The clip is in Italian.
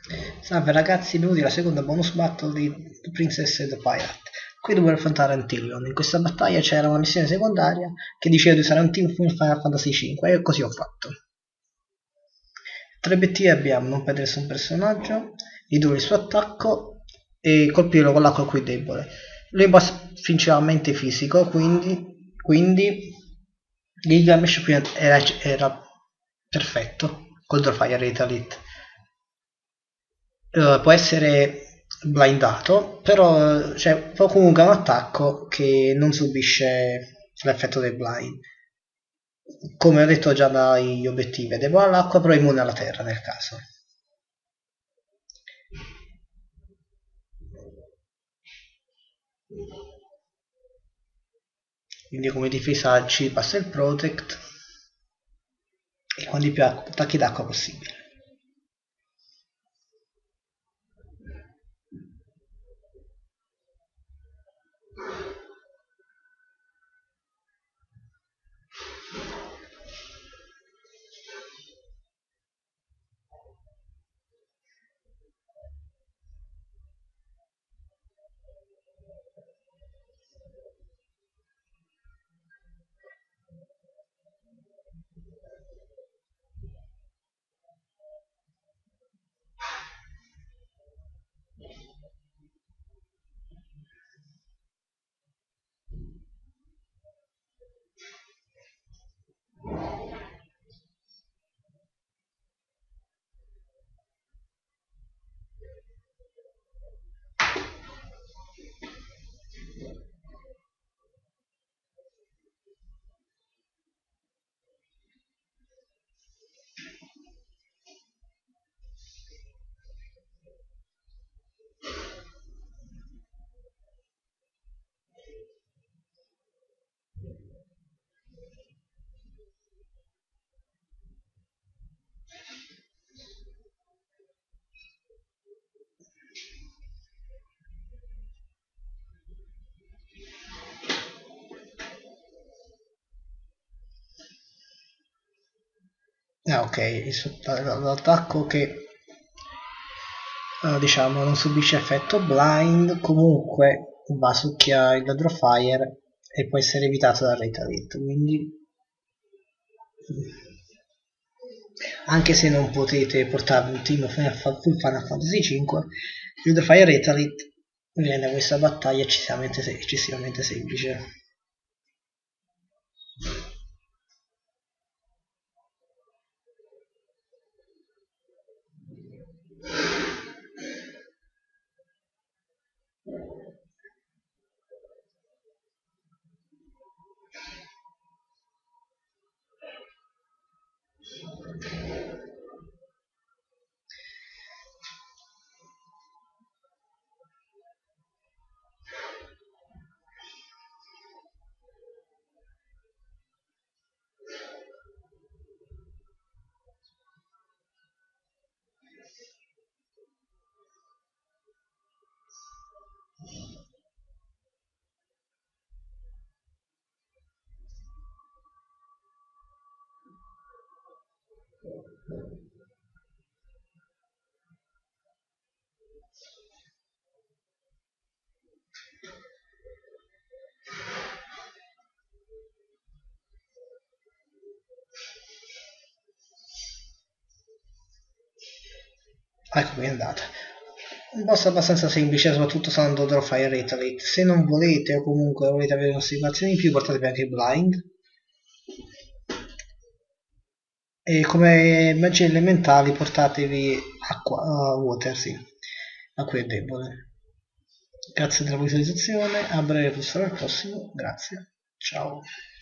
Salve ragazzi, benvenuti alla seconda bonus battle di The Princess and the Pirate. Qui dovevo affrontare Antilion. In questa battaglia c'era una missione secondaria che diceva di usare un team come Final Fantasy V e così ho fatto. Tra obiettivi abbiamo non perdere nessun personaggio, ridurre il suo attacco e colpirlo con l'acqua qui debole. Lui è principalmente fisico, quindi il damage qui era perfetto contro Fire Retaliate. Può essere blindato, però fa comunque un attacco che non subisce l'effetto del blind. Come ho detto già dagli obiettivi, è debole all'acqua però è immune alla terra nel caso. Quindi come difesa ci passa il protect e con di più attacchi d'acqua possibile. Ok, l'attacco che diciamo non subisce effetto blind, comunque va a succhiare il Draw Fire e può essere evitato dal Retaliate, quindi anche se non potete portare un team full Final Fantasy V, il Draw Fire Retaliate rende questa battaglia eccessivamente semplice. Ecco come è andata. Un boss abbastanza semplice, soprattutto usando Draw Fire Retaliate. Se non volete o comunque volete avere un'osservazione in più, portatevi anche Blind. E come magie elementali portatevi acqua, water, sì. Acqua è debole. Grazie della visualizzazione, a breve sarà il prossimo, grazie, ciao.